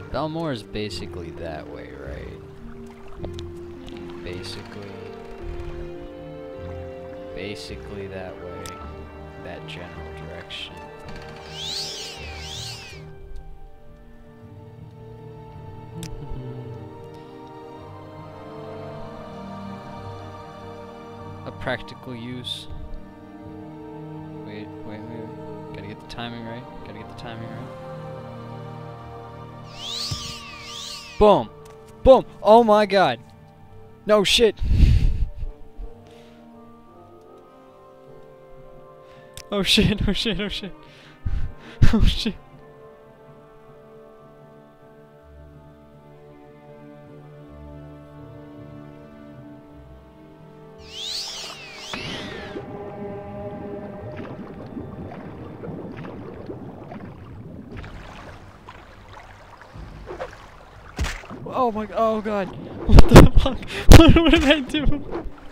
Belmore is basically that way, right? Basically that way. That general direction. A practical use. Wait. Gotta get the timing right. Boom! Boom! Oh my god! No shit! Oh shit, oh shit, oh shit. Oh shit. Oh my, oh god. What the fuck? What did I do?